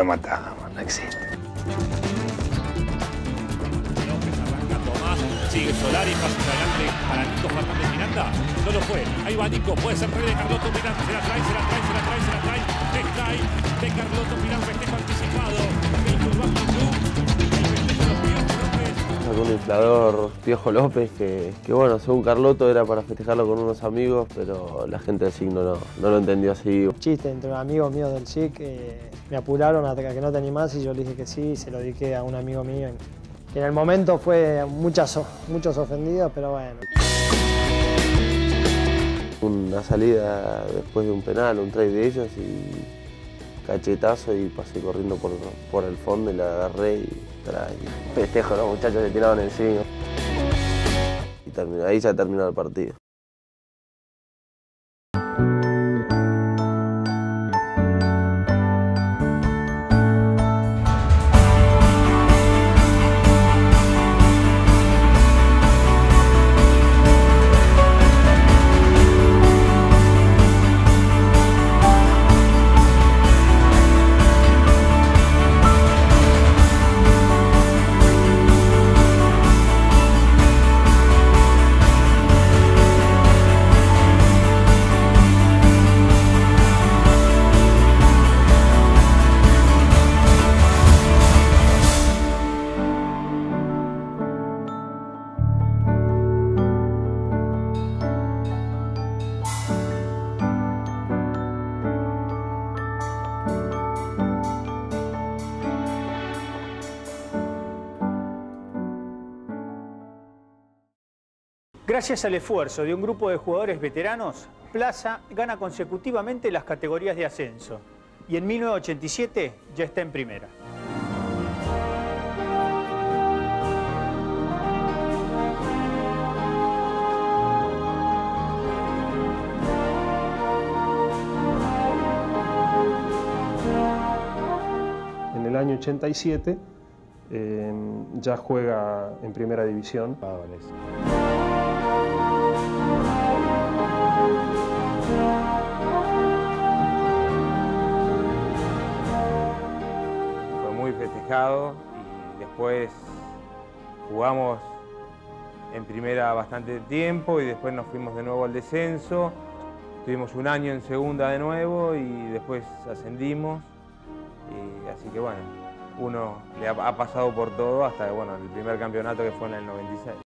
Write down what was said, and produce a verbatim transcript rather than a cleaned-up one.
lo matamos, no existe. López arranca Tomás, sigue Solari, pasa adelante para Nico Fernández Miranda. No lo fue. Ahí va Nico, puede ser rey de Carloto Miranda. Se la trae, se la trae, se la trae, se la trae. Extrae de Carloto Miranda, festejo anticipado. El Urbano Club. El festejo de los Piojo López. Con un inflador Piojo López que, que, bueno, según Carloto era para festejarlo con unos amigos, pero la gente del S I C no, no, no lo entendió así. Chiste entre amigos míos del S I C, eh, me apuraron a que no te animás y yo le dije que sí y se lo dediqué a un amigo mío. Y en el momento fue muchas, muchos ofendidos, pero bueno. Una salida después de un penal, un try de ellos y cachetazo y pasé corriendo por, por el fondo y la agarré y trae. Festejo, los muchachos se tiraron encima. Y terminó, ahí ya terminó el partido. Gracias al esfuerzo de un grupo de jugadores veteranos, Plaza gana consecutivamente las categorías de ascenso y en mil novecientos ochenta y siete ya está en primera. En el año ochenta y siete eh, ya juega en primera división. Fue muy festejado y después jugamos en primera bastante tiempo y después nos fuimos de nuevo al descenso. Estuvimos un año en segunda de nuevo y después ascendimos. Y así que bueno, uno le ha, ha pasado por todo hasta bueno, el primer campeonato que fue en el noventa y seis.